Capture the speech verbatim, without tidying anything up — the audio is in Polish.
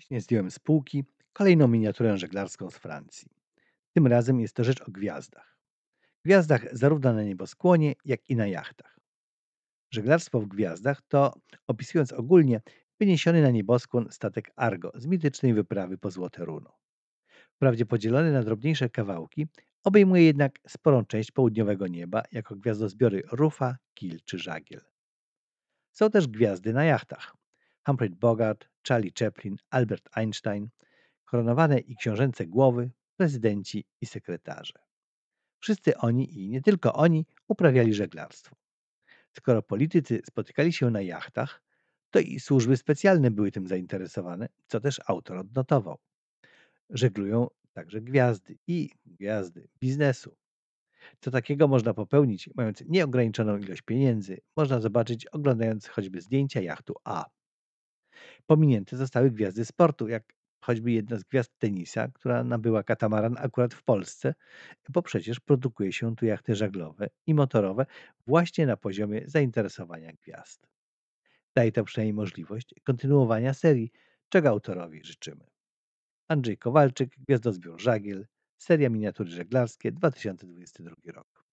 Właśnie zdjąłem z półki kolejną miniaturę żeglarską z Francji. Tym razem jest to rzecz o gwiazdach. Gwiazdach zarówno na nieboskłonie, jak i na jachtach. Żeglarstwo w gwiazdach to, opisując ogólnie, wyniesiony na nieboskłon statek Argo z mitycznej wyprawy po Złote Runo. Wprawdzie podzielony na drobniejsze kawałki, obejmuje jednak sporą część południowego nieba jako gwiazdozbiory Rufa, Kiel czy Żagiel. Są też gwiazdy na jachtach. Humphrey Bogart, Charlie Chaplin, Albert Einstein, koronowane i książęce głowy, prezydenci i sekretarze. Wszyscy oni i nie tylko oni uprawiali żeglarstwo. Skoro politycy spotykali się na jachtach, to i służby specjalne były tym zainteresowane, co też autor odnotował. Żeglują także gwiazdy i gwiazdy biznesu. Co takiego można popełnić, mając nieograniczoną ilość pieniędzy, można zobaczyć oglądając choćby zdjęcia jachtu A. Pominięte zostały gwiazdy sportu, jak choćby jedna z gwiazd tenisa, która nabyła katamaran akurat w Polsce, bo przecież produkuje się tu jachty żaglowe i motorowe właśnie na poziomie zainteresowania gwiazd. Daje to przynajmniej możliwość kontynuowania serii, czego autorowi życzymy. Andrzej Kowalczyk, Gwiazdozbiór Żagiel, seria miniatury żeglarskie dwa tysiące dwudziesty drugi rok.